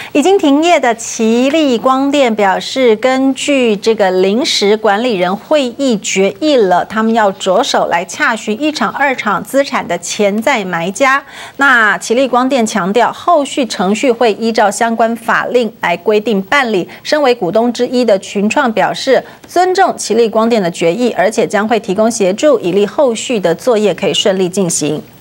已经停业的奇力光电表示，根据这个临时管理人会议决议了，他们要着手来洽询一厂、二厂资产的潜在买家。那奇力光电强调，后续程序会依照相关法令来规定办理。身为股东之一的群创表示，尊重奇力光电的决议，而且将会提供协助，以利后续的作业可以顺利进行。